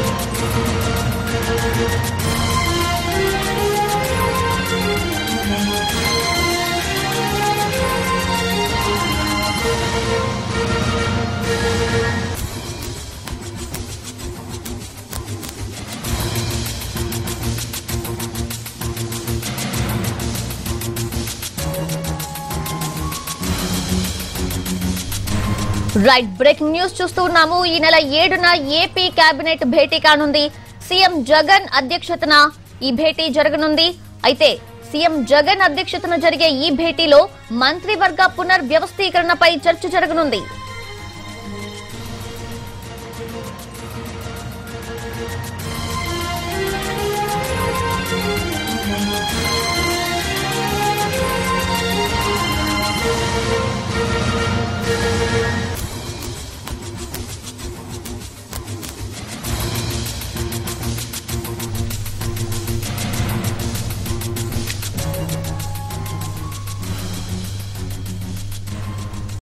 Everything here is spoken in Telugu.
రైట్ బ్రేకింగ్ న్యూస్ చూస్తున్నాము. ఈ నెల 7న ఏపీ కేబినెట్ భేటీ కానుంది. సీఎం జగన్ అధ్యక్షతన ఈ భేటీ జరగనుంది. అయితే సీఎం జగన్ అధ్యక్షతన జరిగే ఈ భేటీలో మంత్రివర్గ పునర్వ్యవస్థీకరణపై చర్చ జరగనుంది.